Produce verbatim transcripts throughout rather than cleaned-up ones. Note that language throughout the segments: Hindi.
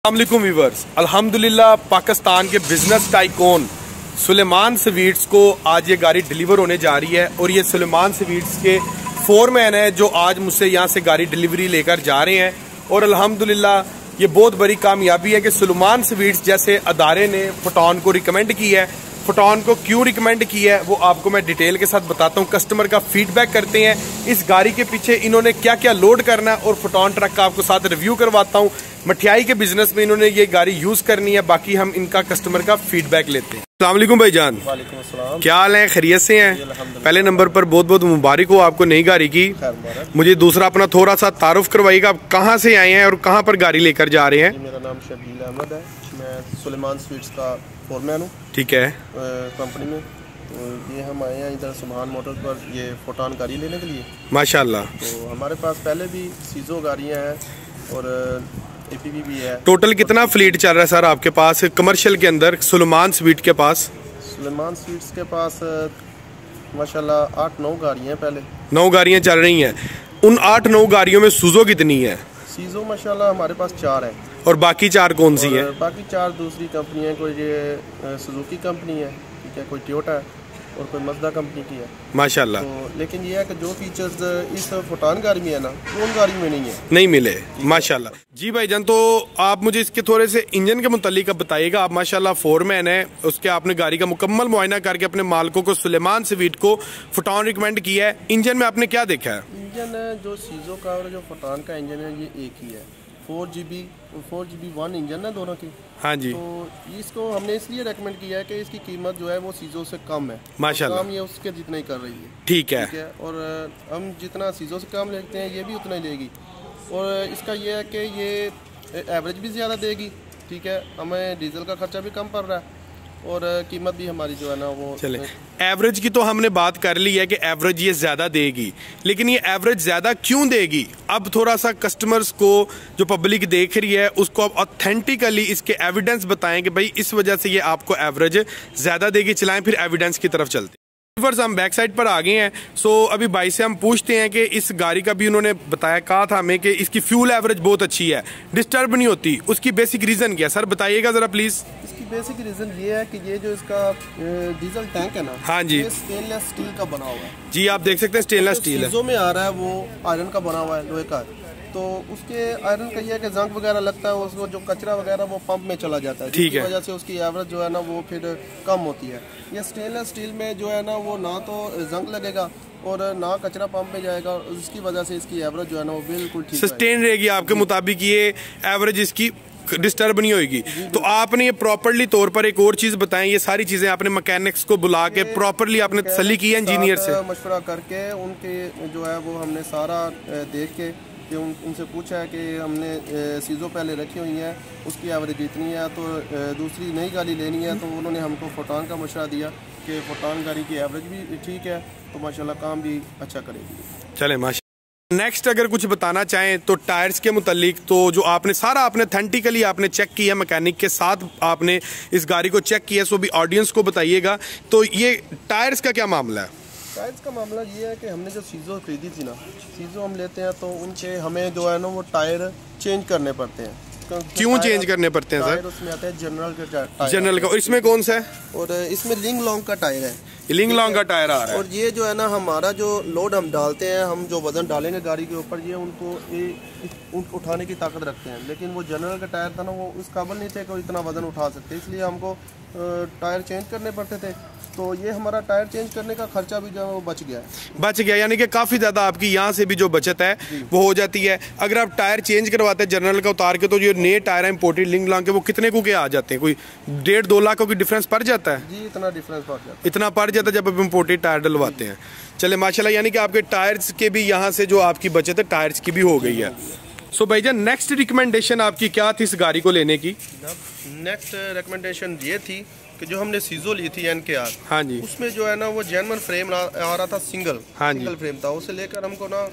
अस्सलामुअलैकुम व्यूअर्स, अल्हम्दुलिल्लाह पाकिस्तान के बिजनेस टाइकून सुलेमान स्वीट्स को आज ये गाड़ी डिलीवर होने जा रही है और ये सुलेमान स्वीट्स के फोरमैन है जो आज मुझसे यहाँ से गाड़ी डिलीवरी लेकर जा रहे हैं। और अल्हम्दुलिल्लाह ये बहुत बड़ी कामयाबी है कि सुलेमान स्वीट्स जैसे अदारे ने फुटॉन को रिकमेंड की है। फुटॉन को क्यों रिकमेंड किया है वो आपको मैं डिटेल के साथ बताता हूँ। कस्टमर का फीडबैक करते हैं, इस गाड़ी के पीछे इन्होंने क्या क्या लोड करना है और फुटॉन ट्रक का आपको साथ रिव्यू करवाता हूँ। मठियाई के बिजनेस में इन्होंने ये गाड़ी यूज करनी है, बाकी हम इनका कस्टमर का फीडबैक लेते हैं। अस्सलाम वालेकुम भाईजान, क्या हाल है, खैरियत से हैं? पहले नंबर पर बहुत बहुत मुबारक हो आपको नई गाड़ी की। मुझे दूसरा अपना थोड़ा सा तारुफ करवाइएगा, आप कहाँ से आए हैं और कहाँ पर गाड़ी लेकर जा रहे हैं? मेरा नाम शबील अहमद है, मैं सुलेमान स्वीट्स का फोरमैन हूँ। ठीक है, कंपनी में ये हम आए हैं इधर सुभान मोटर्स पर ये फुटॉन गाड़ी लेने के लिए। माशाल्लाह। तो हमारे पास पहले भी सीजो गाड़ियाँ हैं और एपीवी भी है। टोटल कितना फ्लीट चल रहा है सर आपके पास कमर्शियल के अंदर सुलेमान स्वीट के पास? सुलेमान स्वीट्स के पास माशाल्लाह आठ नौ गाड़ियाँ, पहले नौ गाड़ियाँ चल रही हैं। उन आठ नौ गाड़ियों में सूजो कितनी है? सीजो माशाल्लाह हमारे पास चार है। और बाकी चार कौन सी है? बाकी चार दूसरी कंपनी है, कोई ये सुजुकी कंपनी है, ठीक है, कोई टोयोटा है और कोई मज़दा कंपनी की है। माशाल्लाह। तो लेकिन ये है कि जो फीचर्स इस फुटॉन गाड़ी में है ना वो उन गाड़ी में नहीं है, नहीं मिले। माशाल्लाह। जी भाईजान, तो आप मुझे इसके थोड़े से इंजन के मुतालिक बताइएगा। आप माशाल्लाह फोरमैन है, उसके आपने गाड़ी का मुकम्मल मुआयना करके अपने मालिकों को सुलेमान स्वीट को फुटॉन रिकमेंड किया है। इंजन में आपने क्या देखा है? इंजन जो सीजो का और जो फुटॉन का इंजन है ये एक ही है, four G B four G B one engine है दोनों की। हाँ जी। तो इसको हमने इसलिए रेकमेंड किया है कि इसकी कीमत जो है वो सीजो से कम है। माशाल्लाह। काम ये उसके जितना ही कर रही है। ठीक है, ठीक है। और हम जितना सीजो से कम लेते हैं ये भी उतना ही लेगी। और इसका ये है कि ये एवरेज भी ज़्यादा देगी, ठीक है, हमें डीजल का खर्चा भी कम पड़ रहा है और कीमत भी हमारी जो है ना वो चले। एवरेज की तो हमने बात कर ली है कि एवरेज ये ज्यादा देगी, लेकिन ये एवरेज ज्यादा क्यों देगी? अब थोड़ा सा कस्टमर्स को, जो पब्लिक देख रही है, उसको अब ऑथेंटिकली इसके एविडेंस बताएं कि भाई इस वजह से ये आपको एवरेज ज्यादा देगी। चलाएं फिर एविडेंस की तरफ चलते हैं। हम बैक साइड पर आ गए हैं। सो अभी भाई से हम पूछते हैं कि इस गाड़ी का भी उन्होंने बताया, कहा था हमें कि इसकी फ्यूल एवरेज बहुत अच्छी है, डिस्टर्ब नहीं होती। उसकी बेसिक रीजन क्या है सर, बताइएगा जरा प्लीज। इसकी बेसिक रीजन ये है कि ये जो इसका डीजल टैंक है ना, हाँ जी, स्टेनलेस स्टील का बना हुआ है। जी आप देख सकते हैं स्टेनलेस स्टील है। जो में आ रहा है वो आयरन का बना हुआ है, लोहे का। तो उसके आयरन का ये है कि जंग वगैरह लगता है, उसको जो कचरा वगैरह वो पंप में चला जाता है, जिसकी वजह से उसकी एवरेज जो है ना वो फिर कम होती है। ये स्टेनलेस स्टील में जो है ना वो ना तो जंग लगेगा और ना कचरा पंप में जाएगा, इसकी वजह से इसकी एवरेज जो है ना वो बिल्कुल ठीक सस्टेन रहेगी। आपके मुताबिक ये एवरेज इसकी डिस्टर्ब नहीं होगी। तो आपने ये प्रॉपरली तौर पर एक और चीज बताएं, ये सारी चीजें आपने मैकेनिक्स को बुला के प्रॉपरली आपने तसल्ली की है इंजीनियर से? मशवरा करके उनके जो है वो हमने सारा देख के कि उन, उनसे पूछा है कि हमने सीजो पहले रखी हुई है, उसकी एवरेज इतनी है, तो दूसरी नई गाड़ी लेनी है। तो उन्होंने हमको फुटॉन का मशवरा दिया कि फुटॉन गाड़ी की एवरेज भी ठीक है, तो माशाल्लाह काम भी अच्छा करेगी। चले माशा। नेक्स्ट अगर कुछ बताना चाहें तो टायर्स के मुतालिक, तो जो आपने सारा आपने ऑथेंटिकली आपने चेक किया, मैकेनिक के साथ आपने इस गाड़ी को चेक किया, सो भी ऑडियंस को बताइएगा। तो ये टायर्स का क्या मामला है? टायर्स का मामला ये है कि हमने जो सीजो खरीदी थी ना, सीजो हम लेते हैं तो उनके हमें जो है ना वो टायर चेंज करने पड़ते हैं। क्यों चेंज करने पड़ते हैं सर? उसमें आता है जनरल का टायर, जनरल का। और इसमें कौन सा है? और इसमें लिंग लॉन्ग का टायर है, लिंग लॉन्ग का टायर आ रहा है। और ये जो है ना हमारा जो लोड हम डालते हैं, हम जो वजन डालेंगे गाड़ी के ऊपर, ये उनको ये उठाने की ताकत रखते हैं। लेकिन वो जनरल का टायर था ना वो उस काबिल नहीं थे कि इतना वजन उठा सकते, इसलिए हमको टायर चेंज करने पड़ते थे। तो ये हमारा टायर चेंज करने का खर्चा भी जो है वो बच गया है। बच गया यानी कि काफ़ी ज़्यादा आपकी यहाँ से भी जो बचत है वो हो जाती है। अगर आप टायर चेंज करवाते हैं जनरल का उतार के, तो जो नए टायर हैं इंपोर्टेड लिंग लॉन्ग के, वो कितने को के आ जाते हैं? कोई डेढ़ दो लाख का डिफरेंस पड़ जाता है? जी इतना डिफरेंस पड़ जाता है, इतना पड़ जाता है जब आप इंपोर्टेड टायर डलवाते हैं। चले माशाल्लाह, यानी कि आपके टायर्स के भी यहाँ से जो आपकी बचत है टायर्स की भी हो गई है। सो भाईजान, नेक्स्ट रिकमेंडेशन आपकी क्या थी इस गाड़ी को लेने की? नेक्स्ट रिकमेंडेशन ये थी कि जो हमने सीजो ली थी एन के आर, हाँ जी, उसमें जो है ना वो जेनवन फ्रेम आ रहा था, सिंगल हाँ सिंगल फ्रेम था, उसे लेकर हमको ना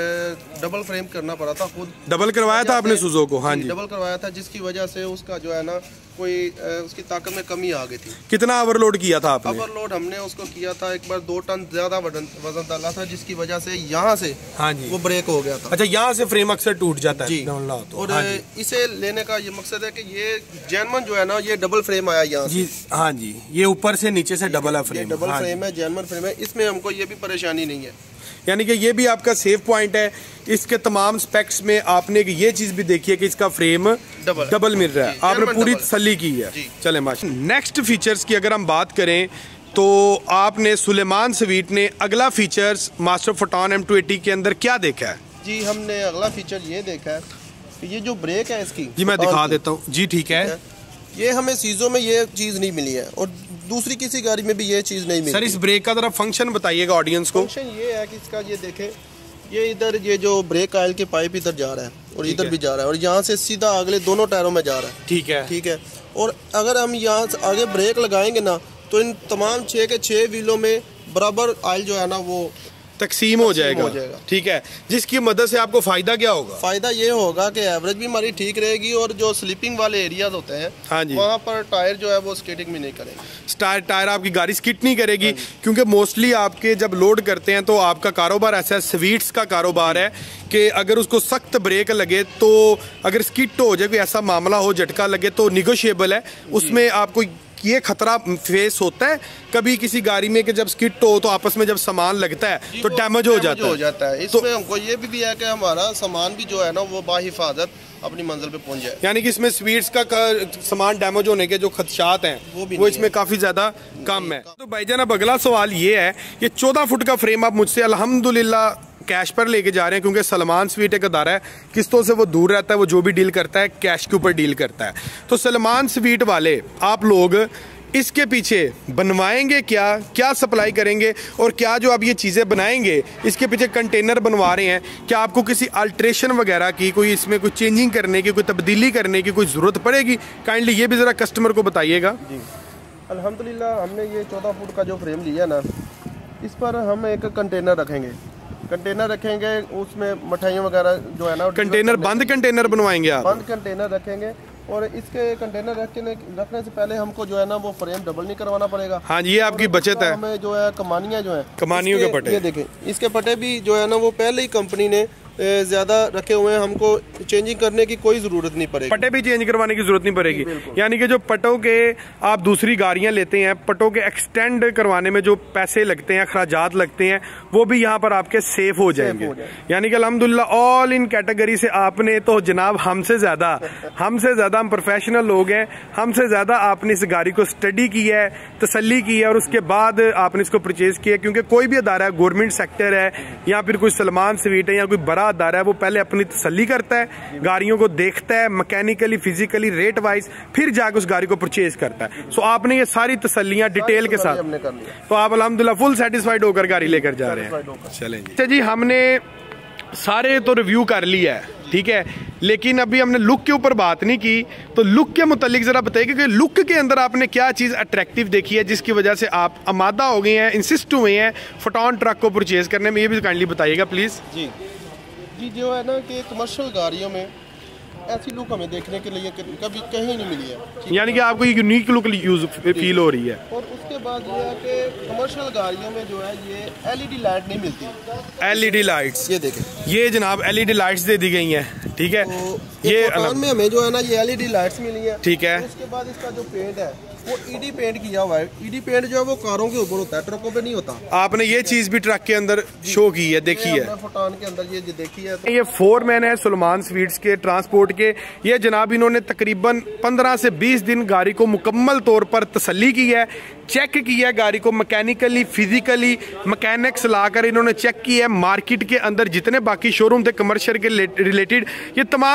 डबल फ्रेम करना पड़ा था, खुद डबल करवाया था आपने सुजो को? हाँ जी, डबल करवाया था, जिसकी वजह से उसका जो है ना कोई उसकी ताकत में कमी आ गई थी। कितना ओवरलोड किया था आपने? ओवरलोड हमने उसको किया था एक बार, दो टन ज्यादा वजन वजन डाला था, जिसकी वजह से यहाँ से हाँ जी वो ब्रेक हो गया था। अच्छा, यहाँ से फ्रेम अक्सर टूट जाता है जी। तो और हाँ इसे लेने का ये मकसद है कि ये जेनवन जो है ना ये डबल फ्रेम आया यहाँ जी, हाँ जी, ये ऊपर से नीचे से डबल है फ्रेम, डबल हाँ फ्रेम है, जेनवन फ्रेम है, इसमें हमको ये भी परेशानी नहीं है। यानी कि ये भी आपका सेफ पॉइंट है। इसके तमाम स्पेक्स में आपने ये चीज भी देखी है कि इसका फ्रेम डबल, डबल मिल रहा है, आपने पूरी तसल्ली की है। चले माशा। नेक्स्ट फीचर्स की अगर हम बात करें तो आपने सुलेमान स्वीट ने अगला features master Photon M two AT के अंदर क्या देखा है? जी, हमने अगला फीचर ये देखा है कि ये जो ब्रेक है इसकी, जी मैं दिखा देता हूँ जी, ठीक है, ये हमें सीजो में ये चीज नहीं मिली है और दूसरी किसी गाड़ी में भी ये चीज नहीं मिली। सर इस ब्रेक का जरा फंक्शन बताइएगा ऑडियंस को। फंक्शन ये है कि इसका ये देखें, ये इधर ये जो ब्रेक ऑयल के पाइप इधर जा रहा है और इधर भी जा रहा है और यहाँ से सीधा अगले दोनों टायरों में जा रहा है। ठीक है, ठीक है। और अगर हम यहाँ से आगे ब्रेक लगाएंगे ना तो इन तमाम छः के छः व्हीलों में बराबर ऑयल जो है ना वो तकसीम हो जाएगा, हो जाएगा। ठीक है, जिसकी मदद से आपको फायदा क्या होगा? फायदा ये होगा कि एवरेज भी हमारी ठीक रहेगी और जो स्लिपिंग वाले एरियाज होते हैं हाँ जी, वहाँ पर टायर जो है वो स्किटिंग भी नहीं करेंगे। टायर टायर आपकी गाड़ी स्किट नहीं करेगी, क्योंकि मोस्टली आपके जब लोड करते हैं तो आपका कारोबार ऐसा है, स्वीट्स का कारोबार है कि अगर उसको सख्त ब्रेक लगे तो अगर स्किट हो जाए, कोई ऐसा मामला हो, झटका लगे तो निगोशिएबल है, उसमें आपको ये खतरा फेस होता है कभी किसी गाड़ी में कि जब स्किट हो तो आपस में जब सामान लगता है तो डैमेज हो जाता है, हो जाता है। इसमें तो, हमको ये भी, भी है कि हमारा सामान भी जो है ना वो बाहिफाजत अपनी मंजिल पे पहुंच जाए। यानी कि इसमें स्वीट्स का सामान डैमेज होने के जो खदशात हैं वो, भी वो इसमें काफी ज्यादा कम है। तो भाईजान अब अगला सवाल ये है, ये चौदह फुट का फ्रेम आप मुझसे अल्हम्दुलिल्लाह कैश पर लेके जा रहे हैं, क्योंकि सलमान स्वीट एक अदारा है, किस्तों से वो दूर रहता है, वो जो भी डील करता है कैश के ऊपर डील करता है। तो सलमान स्वीट वाले आप लोग इसके पीछे बनवाएंगे क्या, क्या सप्लाई करेंगे और क्या जो आप ये चीज़ें बनाएंगे इसके पीछे कंटेनर बनवा रहे हैं, क्या आपको किसी अल्ट्रेशन वगैरह की, कोई इसमें कोई चेंजिंग करने की, कोई तब्दीली करने की कोई ज़रूरत पड़ेगी? काइंडली ये भी ज़रा कस्टमर को बताइएगा। जी अल्हम्दुलिल्लाह, हमने ये चौदह फुट का जो फ्रेम लिया ना, इस पर हम एक कंटेनर रखेंगे कंटेनर रखेंगे उसमें मिठाइयाँ वगैरह जो है ना, कंटेनर बंद कंटेनर बनवाएंगे आप? बंद कंटेनर रखेंगे और इसके कंटेनर रखने रखने से पहले हमको जो है ना वो फ्रेम डबल नहीं करवाना पड़ेगा। हाँ जी, ये आपकी बचत है। हमें जो है कमानियाँ जो है, कमानियों के पटे, ये देखें इसके पटे भी जो है ना वो पहले ही कंपनी ने ज्यादा रखे हुए हैं, हमको चेंजिंग करने की कोई जरूरत नहीं पड़ेगी, पटे भी चेंज करवाने की जरूरत नहीं पड़ेगी। यानी कि जो पटों के आप दूसरी गाड़ियां लेते हैं, पटों के एक्सटेंड करवाने में जो पैसे लगते हैं, अखराजात लगते हैं, वो भी यहाँ पर आपके सेफ हो जाएंगे। यानी कि अल्हम्दुलिल्लाह ऑल इन कैटेगरी से आपने तो जनाब हमसे ज्यादा हमसे ज्यादा हम प्रोफेशनल लोग हैं, हमसे ज्यादा आपने इस गाड़ी को स्टडी की है, तसल्ली की है और उसके बाद आपने इसको परचेज किया। क्योंकि कोई भी अदारा है, गवर्नमेंट सेक्टर है या फिर कोई सलमान स्वीट है या कोई बड़ा अदारा है, वो पहले अपनी तसल्ली करता है, गाड़ियों को देखता है मैकेनिकली, फिजिकली, रेट वाइज, फिर जाकर उस गाड़ी को परचेज करता है। सो आपने ये सारी तसल्लियां डिटेल के साथ, तो आप अल्हम्दुलिल्लाह फुल सेटिस्फाइड होकर गाड़ी लेकर जा रहे हैं। चलें जी, अच्छा जी, हमने सारे तो रिव्यू कर लिया है, ठीक है, लेकिन अभी हमने लुक के ऊपर बात नहीं की। तो लुक के मुतालिक जरा बताइए कि लुक के अंदर आपने क्या चीज़ अट्रैक्टिव देखी है जिसकी वजह से आप आमादा हो गए हैं, इंसिस्ट हुए हैं फोटोन ट्रक को परचेज करने में, ये भी काइंडली बताइएगा प्लीज़। जी जी जो है ना कि कमर्शियल गाड़ियों में ऐसी लुक हमें देखने के लिए कभी कहीं नहीं मिली है, यानी कि आपको यूनिक लुक यूज फील हो रही है। और उसके बाद ये है कि कमर्शियल गाड़ियों में जो है ये एलईडी लाइट नहीं मिलती। एलईडी लाइट्स, ये देखें, ये जनाब एलईडी लाइट्स दे दी गई हैं, ठीक है। तो ये में हमें जो है ना ये एलईडी लाइट्स मिली है, ठीक है। उसके बाद इसका जो पेंट है वो ईडी पेंट किया हुआ है। ईडी पेंट जो है वो कारों के ऊपर होता है, ट्रकों पे नहीं होता। आपने ये चीज भी ट्रक के अंदर शो की है, देखी है फोटोन के अंदर, ये देखी है। तो ये फोर मैन है सुलेमान स्वीट्स के ट्रांसपोर्ट के। ये जनाब इन्होंने तकरीबन पंद्रह से बीस दिन गाड़ी को मुकम्मल तौर पर तसल्ली की है, चेक किया है गाड़ी को मैकेनिकली, फिजिकली, मैकेनिक्स लाकर इन्होंने चेक किया है। मार्केट के अंदर जितने बाकी शोरूम थे कमर्शियल के रिलेटेड, ये तमाम शोरूम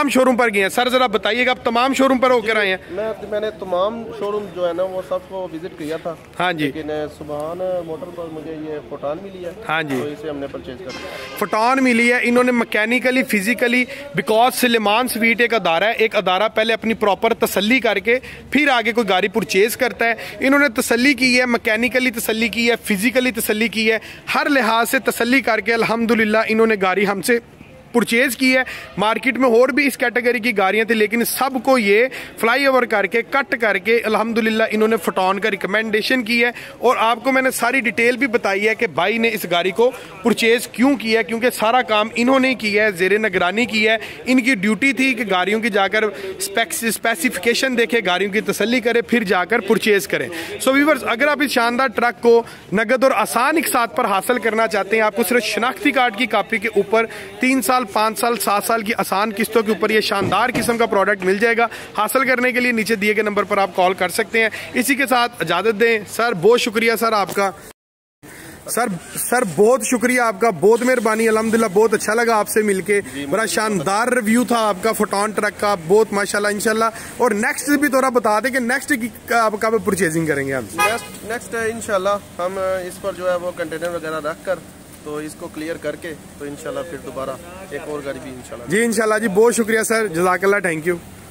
पर गए हैं। सर जरा बताइएगा, आप तमाम शोरूम पर होकर आए हैं? मैं मैंने तमाम शोरूम जो है ना वो सबको विजिट किया था। हाँ जी। लेकिन सुभान मोटर पर मुझे ये फोटान मिली है। हाँ जी, तो इसे हमने परचेज कर लिया। फोटान मिली है इन्होंने mechanically physically, because Suleman sweet एक अदारा है, एक अदारा पहले अपनी प्रॉपर तसल्ली करके फिर आगे कोई गाड़ी परचेज करता है। इन्होंने तसल्ली की है, मैकेनिकली तसल्ली की है, फिजिकली तसल्ली की है, हर लिहाज से तसल्ली करके अल्हम्दुलिल्लाह इन्होंने गाड़ी हमसे परचेज की है। मार्केट में और भी इस कैटेगरी की गाड़ियां थी, लेकिन सबको ये फ्लाईओवर करके कट करके अल्हम्दुलिल्लाह इन्होंने फोटॉन का रिकमेंडेशन की है। और आपको मैंने सारी डिटेल भी बताई है कि भाई ने इस गाड़ी को परचेज क्यों किया है, क्योंकि सारा काम इन्होंने किया है, जेर निगरानी की है। इनकी ड्यूटी थी कि गाड़ियों की जाकर स्पेसिफिकेशन देखे, गाड़ियों की तसल्ली करे, फिर जाकर परचेज करें। सो व्यूअर्स, अगर आप इस शानदार ट्रक को नगद और आसान एक साथ पर हासिल करना चाहते हैं, आपको सिर्फ शनाख्ती कार्ड की कॉपी के ऊपर तीन साल पांच साल सात साल की आसान किस्तों के ऊपर ये शानदार किस्म का प्रोडक्ट मिल जाएगा। हासिल करने के लिए नीचे दिए गए नंबर पर आप कॉल कर सकते हैं। इसी के साथ इजाजत दें। सर बहुत शुक्रिया सर आपका। सर सर बहुत शुक्रिया आपका, बहुत मेहरबानी। अल्हम्दुलिल्लाह बहुत अच्छा लगा आपसे मिलके, बड़ा शानदार रिव्यू था आपका फोटॉन ट्रक का, बहुत माशाल्लाह इंशाल्लाह। और नेक्स्ट भी थोड़ा बता दें कि नेक्स्ट आप कब परचेजिंग करेंगे? आप नेक्स्ट नेक्स्ट इंशाल्लाह हम इस पर जो है वो कंटेनर वगैरह रख कर तो इसको क्लियर करके तो इंशाल्लाह फिर दोबारा एक और गाड़ी भी इंशाल्लाह। जी इंशाल्लाह जी, बहुत शुक्रिया सर, जज़ाकल्लाह, थैंक यू।